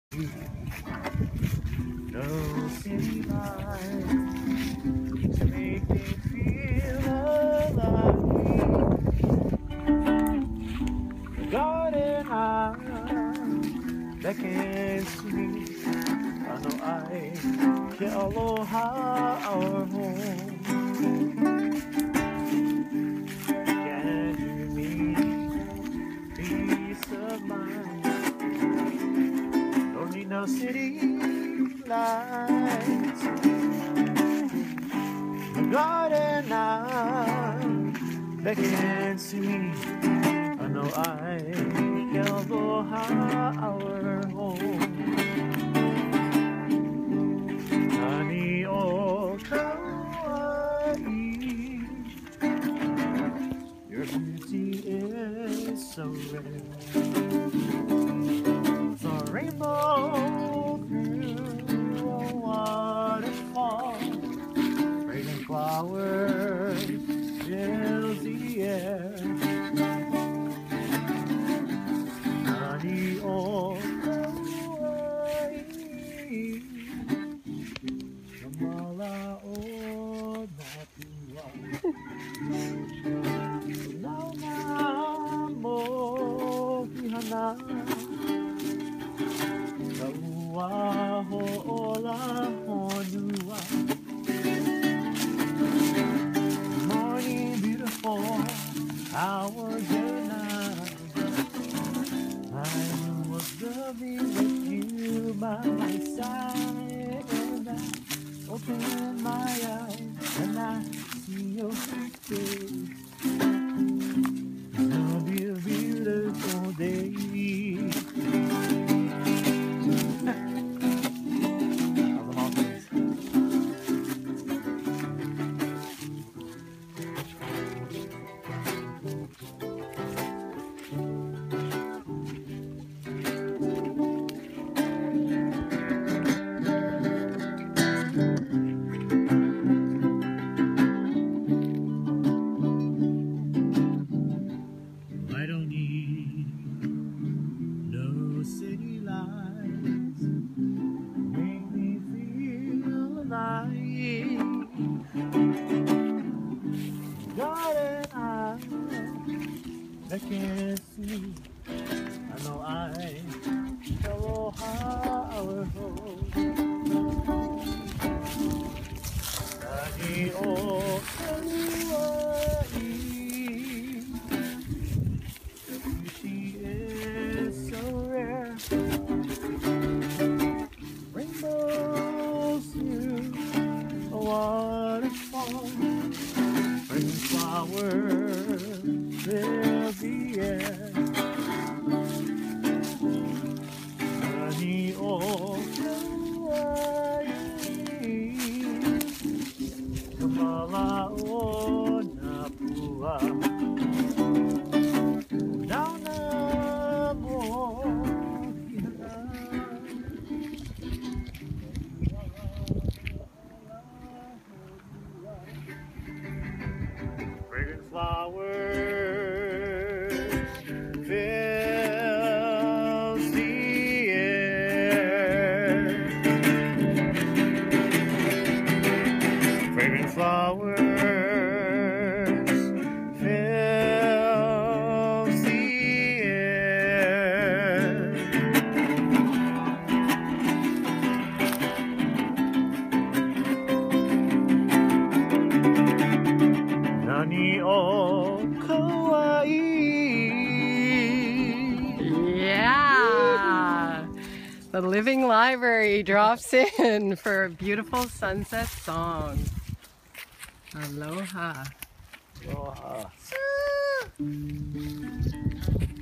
No city lights to make me feel alive. The garden that beckons to me. I know I can aloha our home. Can you mean peace of mind? Don't need no city lights. The garden beckons to me. I know I can aloha our home. Nani o Kauai, your beauty is so rare. The rainbow through a waterfall, fragrant flowers fill the air. Nani o Kauai, Kamala o Natua. Launa mo hihana, Kaua ho'ola honua. Morning beautiful, hours and nights. I was loving with you by my side, and I open my eyes and I see your face. It'll be a beautiful day. I don't need no city lights, make me feel alive. Garden that can see. I know I aloha our home. Nani o Kauai, she is so rare. Rainbows through a waterfall, fragrant flowers fill the air. Nani o Kauai, Kamala o Napua. Fragrant flowers fills the air. Fragrant flowers fills the air. Nani o Kauai. Yeah! The Living Library drops in for a beautiful sunset song. Aloha. Aloha.